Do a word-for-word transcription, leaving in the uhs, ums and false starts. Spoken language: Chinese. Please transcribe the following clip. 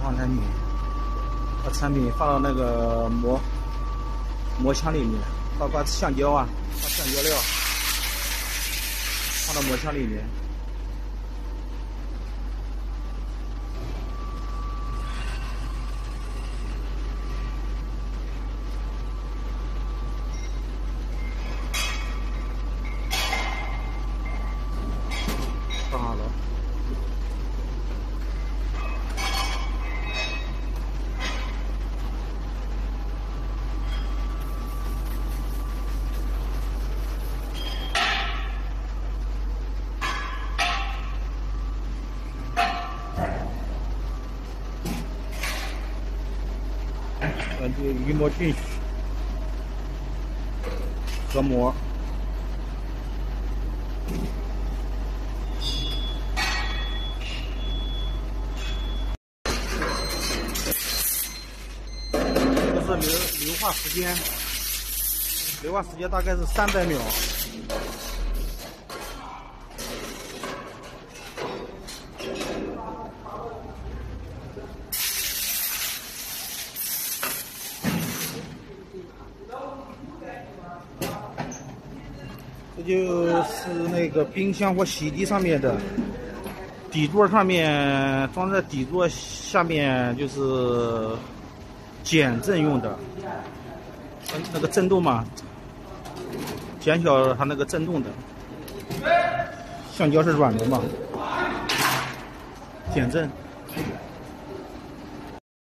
放产品，把产品放到那个磨磨枪里面，把把橡胶啊，把橡胶料放到磨枪里面。放好了。根据预磨进去，合模。这个是硫硫化时间，硫化时间大概是三百秒。这就是那个冰箱或洗涤上面的底座，上面装在底座下面就是减震用的，那个震动嘛，减小它那个震动的。橡胶是软的嘛，减震。